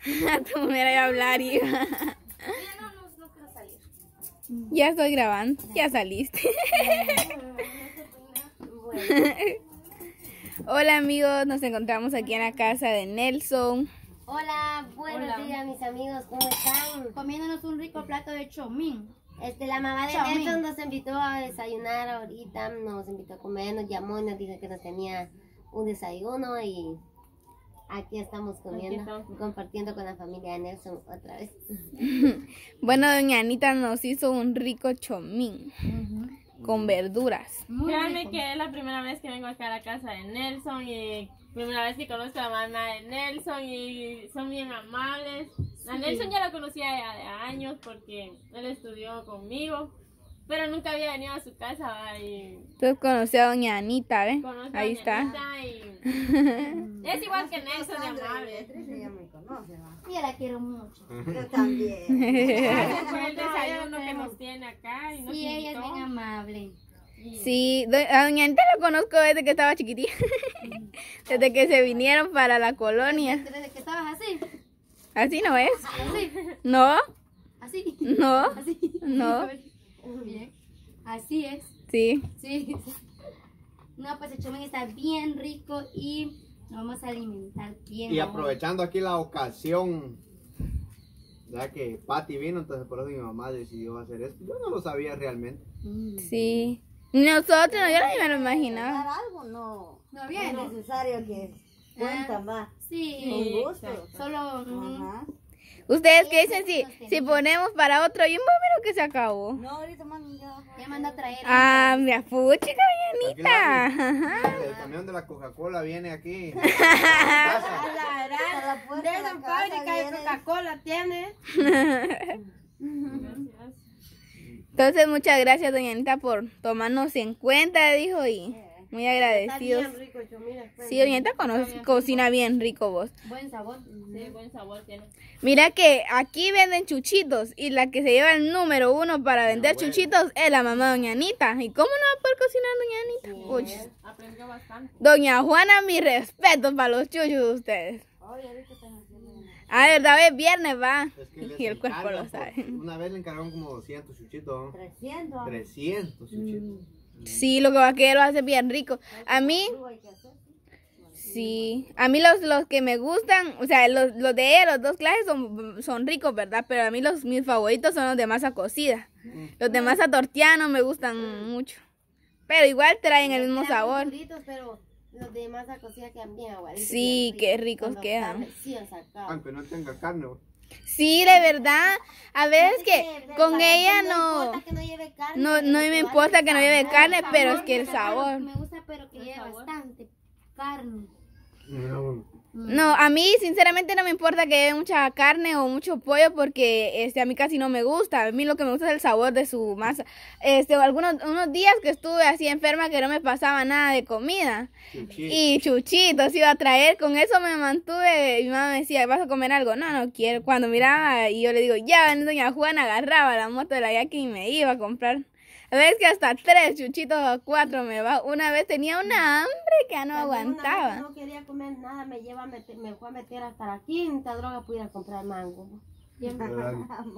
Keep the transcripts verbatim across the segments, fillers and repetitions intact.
Tu manera de hablar, hija. Ya no, no, no quiero salir. Ya estoy grabando, ya saliste. Bueno. Hola amigos, nos encontramos aquí en la casa de Nelson. Hola, buenos Hola. días mis amigos, ¿cómo están? Comiéndonos un rico plato de chomín. Este, la mamá de Chomín. Nelson nos invitó a desayunar ahorita, nos invitó a comer, nos llamó y nos dijo que nos tenía un desayuno y aquí estamos comiendo, Aquí estamos. compartiendo con la familia de Nelson otra vez. Bueno, doña Anita nos hizo un rico chomín con verduras. Muy Créanme rico. que es la primera vez que vengo acá a la casa de Nelson y primera vez que conozco a la mamá de Nelson y son bien amables. A Nelson ya lo conocía ya de años porque él estudió conmigo, pero nunca había venido a su casa, ¿va? Y Entonces conocí a doña Anita, ¿ves? conozco a Ahí mi está. Anita y es igual que Nelson de amable. Ella me conoce, ¿va? Yo la quiero mucho. Yo también. Gracias por el desayuno que nos tiene acá y nos Sí, ella es invitó. bien amable. Y- Sí, do- a doña Anita la conozco desde que estaba chiquitita. Desde que se vinieron para la colonia. Desde que estabas así, ¿Así no es? así, ¿No? así, ¿No? así. No. Bien. Así es. Sí. Sí. No, pues el chomín está bien rico y nos vamos a alimentar bien. Y ahora. aprovechando aquí la ocasión, ya que Patty vino, entonces por eso mi mamá decidió hacer esto. Yo no lo sabía realmente. Mm. Sí. Nosotros, no, yo no me lo imaginaba. Dar algo no, No no viene. es necesario que cuentan más. Sí. Con gusto. exacto. Solo. mm, Ajá. ¿Ustedes qué dicen si, si ponemos para otro jumbo? Miro que se acabó. No, ahorita mami ya. Ya manda a traer. Ah, mi afuchica, doña Anita. Ajá. El camión de la Coca-Cola viene aquí. A la puerta de la casa fábrica de viene- Coca-Cola tiene. Entonces, muchas gracias, doña Anita, por tomarnos en cuenta, dijo, y muy agradecidos. rico el chomín. Sí, doña Anita conoce- cocina bien rico vos. Buen sabor. Sí, buen sabor tiene. Mira que aquí venden chuchitos y la que se lleva el número uno para vender abuela. chuchitos es la mamá de doña Anita. ¿Y cómo no va a poder cocinar doña Anita? Uch. Aprendió bastante. Doña Juana, mi respeto para los chuchos de ustedes. Ay, ahorita están haciendo una- Ah, verdad, es viernes, va. Es que les Y el cuerpo encargan lo sabe. por- Una vez le encargaron como doscientos chuchitos. ¿no? trescientos. trescientos chuchitos. Sí, lo que va a querer lo hace bien rico. A mí, Algo hay que hacer. sí. A mí los, los que me gustan, o sea, los, los de ella, los dos clases son, son ricos, ¿verdad? Pero a mí los mis favoritos son los de masa cocida. Los de masa tortilla no me gustan mucho. Pero igual traen el mismo sabor. Duritos, pero los de masa cocida quedan bien aguaditos. Sí, bien qué ricos cuando quedan. están recién sacados. Aunque no tenga carne. ¿no? Sí, de verdad. A veces Es que de con verdad, ella no no... importa que no lleve carne, No, pero no que me vale importa que no lleve sabor. carne, Sabor, pero es que el me gusta, sabor. Me gusta, pero que El lleva sabor. bastante carne. No. No, a mí sinceramente no me importa que lleve mucha carne o mucho pollo porque este a mí casi no me gusta. A mí lo que me gusta es el sabor de su masa. Este, algunos unos días que estuve así enferma que no me pasaba nada de comida Chuchito. y chuchitos iba a traer, con eso me mantuve. Mi mamá me decía, ¿vas a comer algo? No, no quiero. Cuando miraba y yo le digo, ya, ven, doña Juana, agarraba la moto de la Yaqui y me iba a comprar. A veces que hasta tres chuchitos o cuatro me va. Una vez tenía una hambre que ya no También una vez que aguantaba. no quería comer nada, me lleva a meter, me fue a meter hasta la quinta droga para ir a comprar mango. ¿Verdad?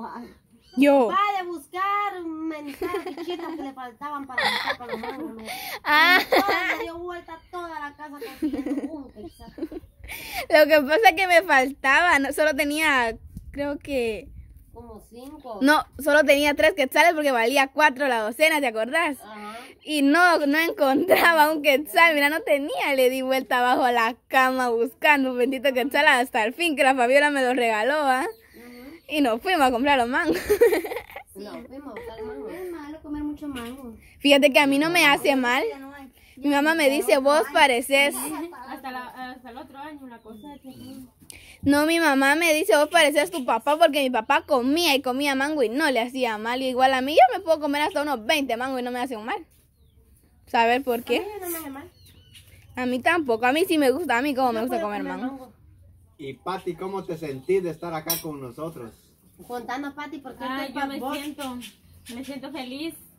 Yo. Va de buscar mensajes bichitos que le faltaban para buscar para los mangos. Me, Ah. me dio vuelta toda la casa consiguiendo un quetzal. Lo que pasa es que me faltaba, no, solo tenía, creo que, Como cinco. no, solo tenía tres quetzales porque valía cuatro la docena, ¿te acordás? Ajá. Y no, no encontraba un quetzal, mira, no tenía, le di vuelta abajo a la cama buscando un bendito quetzal hasta el fin que la Fabiola me lo regaló, ¿ah? Ujú. Y nos fuimos a comprar los mangos. No, fuimos a buscar mango. Es malo comer mucho mango. Fíjate que a mí no me hace mal. Ya no hay. Mi mamá me dice, vos pareces... Hasta, la, hasta el otro año la cosecha. No, mi mamá me dice, vos pareces tu papá porque mi papá comía y comía mango y no le hacía mal. Y igual a mí yo me puedo comer hasta unos veinte mangos y no me hacen mal. ¿Saber por A qué? mí no me hace mal. A mí tampoco, a mí sí me gusta, a mí como me Yo gusta puedo comer mango. Y Patty, ¿cómo te sentís de estar acá con nosotros? Contanos, Pati, ¿por qué Ah, te yo me vos? siento, me siento feliz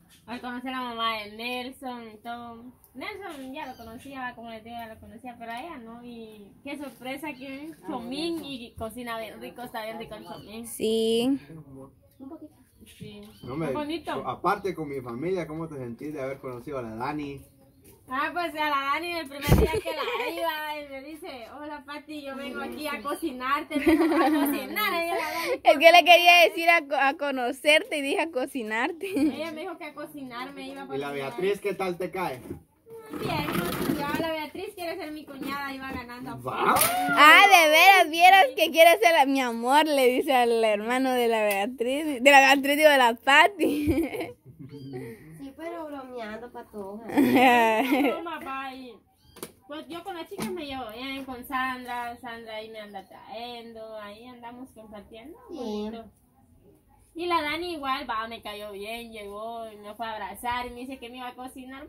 al conocer a la mamá de Nelson y todo. Nelson ya lo conocía, como les digo, ya lo conocía, pero a ella no. Y qué sorpresa que un chomín y cocina bien rico, está bien rico el chomín. Sí. Sí, No me, muy bonito. aparte con mi familia, ¿cómo te sentís de haber conocido a la Dani? Ah, pues a la Dani el primer día que la iba, y me dice, hola Pati, yo vengo aquí a cocinarte, vengo a cocinar. Ella, la Dani, Es que le quería decir a, co- a conocerte y dije a cocinarte. ella me dijo que a cocinar me iba a ¿Y la cocinar. Beatriz qué tal te cae? Bien, pues, ya la Beatriz quiere ser mi cuñada, iba ganando. ¡Va! Ah, de veras, vieras que quiere ser la- mi amor, le dice al hermano de la Beatriz. De la Beatriz, digo, de la Pati. Sí, pero bromeando, patoja. No, papá, y pues yo con las chicas me llevo bien, con Sandra, Sandra ahí me anda trayendo, ahí andamos compartiendo. Sí. bonito. Y la Dani igual, va, me cayó bien, llegó y me fue a abrazar y me dice que me iba a cocinar.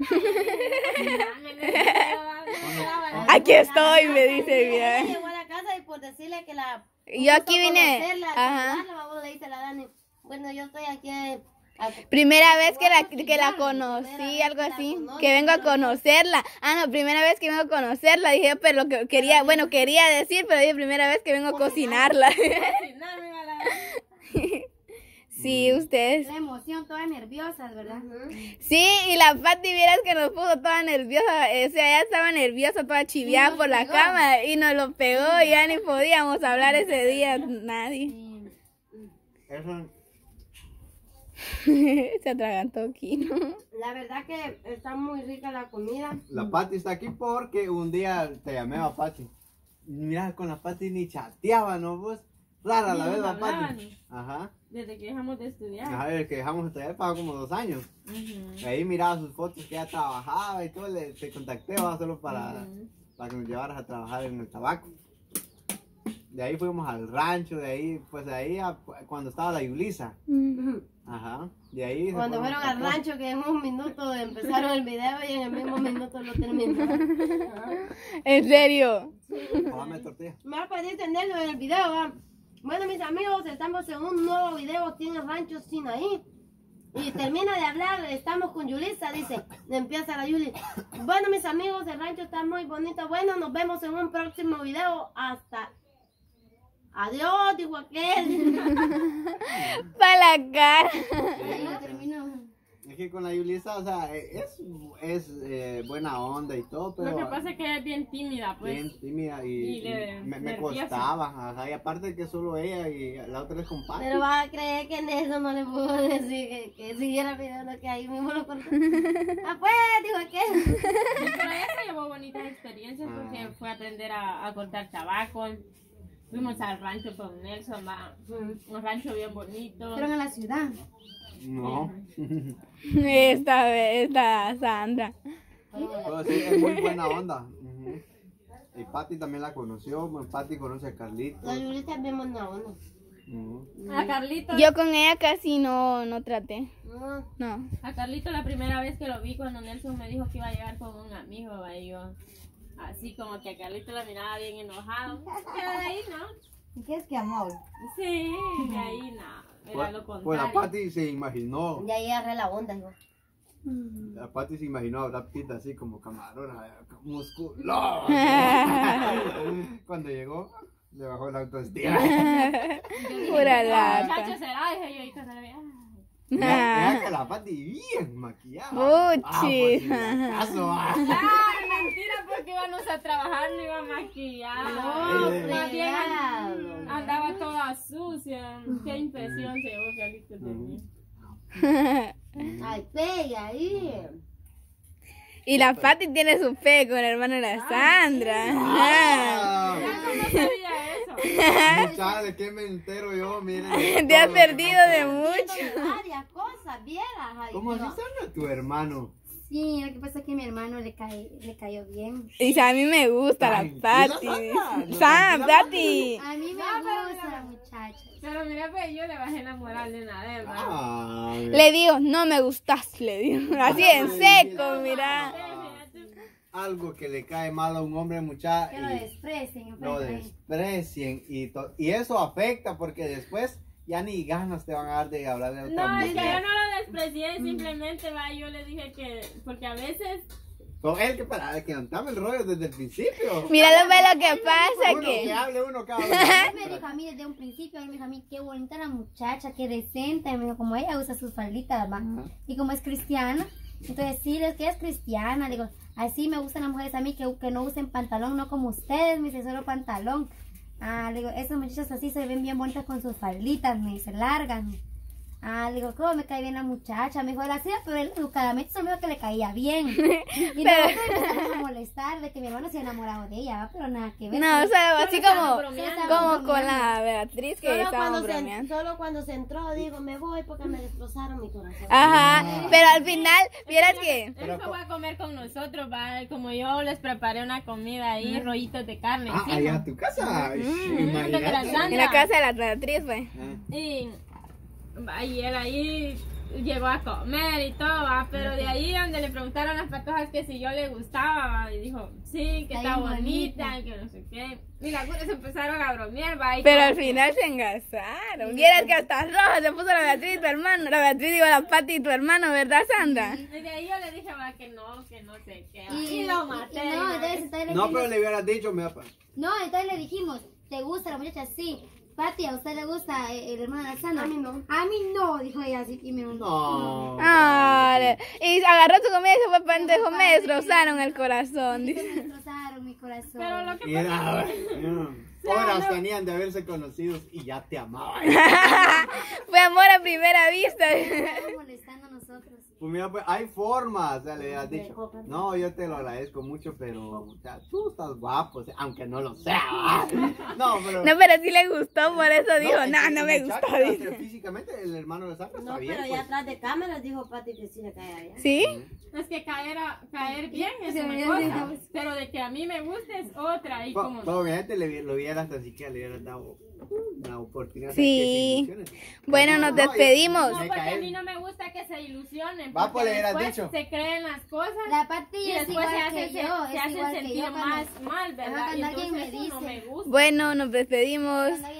Aquí estoy, me dice Ella bien. llegó a la casa y por decirle que la... Yo aquí vine. conocerla, Ajá. saludarla, vamos, le dice a la Dani, bueno, yo estoy aquí... eh, a- Primera vez que la, que la conocí, algo así, que vengo a conocerla. Ah, no, primera vez que vengo a conocerla, dije, pero lo que quería, bueno, quería decir, pero dije, primera vez que vengo a cocinarla. Cocinarme a la Dani. Sí, ustedes. La emoción, todas nerviosas, ¿verdad? Sí, y la Pati, vieras que nos puso toda nerviosa, o sea, ella estaba nerviosa, toda chiviada por la cama, y nos lo pegó, y ya ni podíamos hablar ese día, nadie. Eso, Se atragantó aquí, ¿no? La verdad que está muy rica la comida. la Pati está aquí porque un día te llamé a Pati. Mira, con la Pati ni chateaba, ¿no? Vos, rara la Ni vez nos la Pati. hablaban. Ajá. Desde que dejamos de estudiar. Ajá, el que dejamos de estudiar para como dos años. Ujú. Ahí miraba sus fotos que ella trabajaba y todo, le, te contacté va, solo para, para que nos llevaras a trabajar en el tabaco. De ahí fuimos al rancho, de ahí, pues de ahí a- cuando estaba la Yulisa. Ajá, de ahí. se Cuando fueron fueron al para rancho, que en un minuto empezaron el video y en el mismo minuto lo terminaron. En serio. acá. Dame tortilla. Me va a pedir tenerlo en el video, ¿va? Bueno, mis amigos, estamos en un nuevo video aquí en el rancho Sinaí. Y termina de hablar, estamos con Yulisa, dice, empieza la Yuli. Bueno, mis amigos, el rancho está muy bonito. Bueno, nos vemos en un próximo video. Hasta... Adiós, dijo aquel. Pa' la cara. Ahí lo terminó. Es que con la Yulisa, o sea, es, es eh, buena onda y todo, pero Lo que pasa es que es bien tímida, pues. bien tímida y, Y le- y me, me nerviosa. costaba. Ajá, y aparte que solo ella y la otra es compadre. Pero va a creer que en eso no le puedo decir que, que siguiera el video, no, que ahí mismo lo corté. Ah, pues, dijo aquel. Sí, pero ella se llevó bonitas experiencias porque Ah. fue a aprender a, a cortar tabaco. Fuimos al rancho con Nelson, va, un rancho bien bonito. Fueron a la ciudad. No. Esta vez, esta Sandra. Pero sí, es muy buena onda. Ujú. Y Pati también la conoció. Bueno, Pati conoce a Carlitos. La Yulisa es bien buena onda. Ujú. A Carlito, Yo con ella casi no, no traté. No. No. a Carlito la primera vez que lo vi cuando Nelson me dijo que iba a llegar con un amigo, va, y yo así como que a Carlito la miraba bien enojado. Pero de ahí no. ¿Qué es que amor? Sí, de ahí no. Era lo Pues, pues la contrario. Pati se imaginó. Ya ahí agarré la onda, dijo. La Pati se imaginó a Brad Pitt así como camarona, musculoso. Cuando llegó, le bajó la autoestima. Pura Ah, muchacho lata. será, dije yo, y cuando le vi, ay. Mira, mira que la Pati bien maquillada. Ah, por Puchi. si acaso, ah. Ay, mentira, porque íbamos a trabajar, no iba a maquillar. No, Eh. Más bien fregado. andaba toda sucia. Qué impresión se llevó Carlito de mí. Ay, pega ahí. Y la Pati tiene su fe con el hermano de la Sandra. Ah. Yo no sabía eso. Muchacha, ¿de qué me entero yo? Miren. Te has todo lo que perdido pasa. de mucho. Varias cosas, vieras. Ay, ¿Cómo así Dios. sabe tu hermano? Sí, lo que pasa es que a mi hermano le, cae, le cayó bien. Y a mí me gusta la Pati. Sam, Pati. A mí me gusta la muchacha. Pero mira, pues yo le bajé la moral de una vez, ¿verdad? Ay. Le digo, no me gustas, le digo. Así en seco, mira. Algo que le cae mal a un hombre, muchacha, Que lo y desprecien. lo enfrente de él. desprecien. Y, to- y eso afecta porque después ya ni ganas te van a dar de hablar de otra No, es que mujer. yo no lo expresé, simplemente va, yo le dije que, porque a veces... Con él que para que contame el rollo desde el principio. Mira lo, ve lo que pasa Uno que que... hable uno cada uno. Él me dijo a mí desde un principio, él me dijo a mí, qué bonita la muchacha, qué decente, me dijo, como ella usa sus falditas, ¿va? Y como es cristiana, entonces sí, es que ella es cristiana, digo, así me gustan las mujeres a mí, que, que no usen pantalón, no como ustedes, me dice, solo pantalón. Ah, le digo, esas muchachas así se ven bien bonitas con sus falditas, me dice, largas. Ah, le digo, ¿cómo me cae bien la muchacha? Me dijo, la hacía, pero él educadamente solo me dijo que le caía bien. Y Pero- nosotros empezamos a molestar de que mi hermano se había enamorado de ella, ¿va? Pero nada que ver. No, o sea, así estábamos como, bromeando. como con la Beatriz que Solo estábamos cuando, se, bromeando. solo cuando se entró, digo, me voy porque me destrozaron mi corazón. Ajá, pero al final, vieras que... Él se fue a comer con nosotros, va, como yo les preparé una comida ahí, rollitos de carne. Ah, sí, allá ¿no? a tu casa. de la En la casa de la Beatriz fue. Ah. Y, va, y él ahí llegó a comer y todo, va, pero de ahí donde le preguntaron a las patojas que si yo le gustaba, va, y dijo, sí, que Está está bien bonita, bonita. que no sé qué. Y las curas empezaron a bromear, va. y Pero como al que- final se engasaron. Vieras que hasta roja se puso la Beatriz y tu hermano. La Beatriz digo la Pati y tu hermano, ¿verdad, Sandra? Y de ahí yo le dije, va, que no, que no sé qué. va. Y, Y lo maté. y no, va. entonces, entonces le No, dijimos, pero le hubieras dicho, me apa. no, entonces le dijimos, ¿te gusta la muchacha? Sí. Pati, ¿a usted le gusta el, el hermano de Sandra? A mí no. A mí no, dijo ella así. Y me No. Ah, y agarró su comida y se fue para adentro. Me destrozaron el corazón. me dice. destrozaron mi corazón. Pero lo que Y era, horas tenían de haberse conocido y ya te amaba. Fue amor a primera vista. Estaba molestando a nosotros. Pues mira, pues hay formas, o sea, le hubieras dicho, no, yo te lo agradezco mucho, pero, o sea, tú estás guapo, o sea, aunque no lo sea, ¿va? No, pero... No, pero sí le gustó, por eso dijo, es no, que no el me muchacho, gustó. o sea, Dice. físicamente, el hermano de Sandra No, está bien, pero ya pues. atrás de cámaras dijo Pati que sí le caía bien. ¿Sí? es que caer, a- caer bien es Sí, una sí, cosa, sí. pero de que a mí me guste es otra. Y Pa- como... pa- obviamente le, lo hubieras así que le hubieras dado una oportunidad. Sí. de que se ilusionen. Bueno, nos No, despedimos. No, me porque a cae- mí no me gusta que se ilusionen. Va, porque pues, le hubieras después dicho. se creen las cosas La y Pati es después igual se que hacen, yo, se es hacen igual que sentir yo. Cuando, más mal, ¿verdad? Ajá, Y cuando alguien entonces me eso no dice- me gusta. Bueno, nos despedimos. cuando alguien